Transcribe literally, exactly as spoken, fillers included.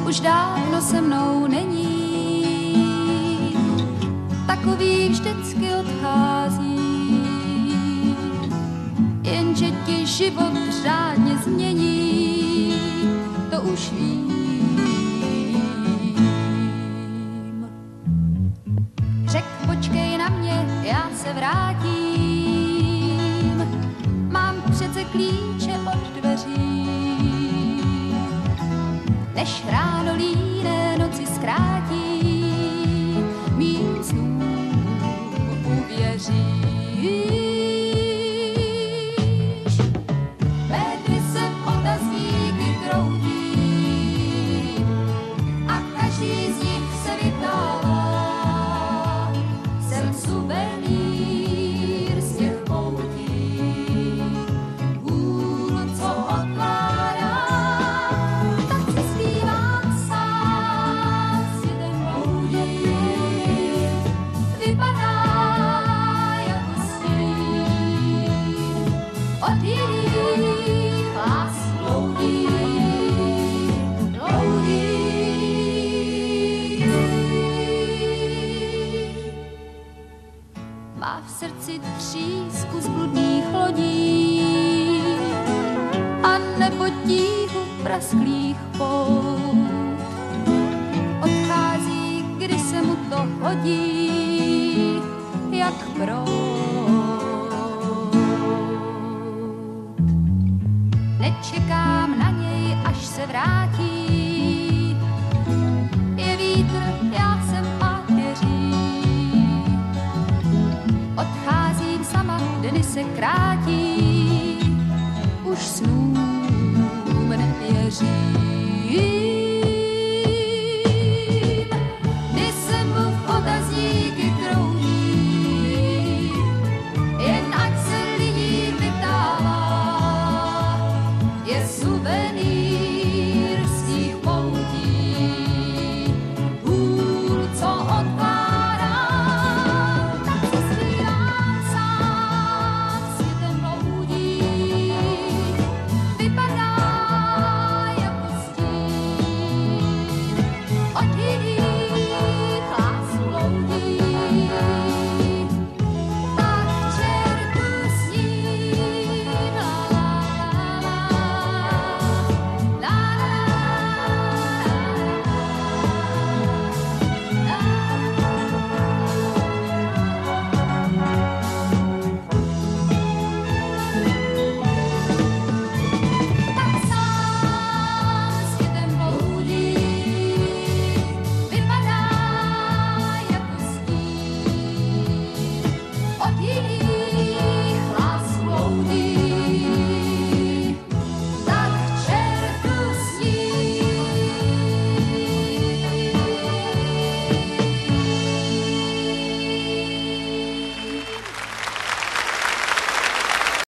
už dávno se mnou není, takový vždycky odchází, jenže ti život řádně změní, to už vím. Řek, počkej na mě, já se vrátím, mám přece klíče od dveří, než ráno líné noci zkrátí, mým snům uvěříš. Vétry se otazníky kroutí a každý z nich se vytává. Jsem suvenýr z těch poutí, hůl, co odkládá. Tak si zpívám sám, světem bloudí, vypadá jako stín. Od jiných vás bloudí, bloudí. Má v srdci třísku z bludných lodí a nebo tíhu prasklých pol.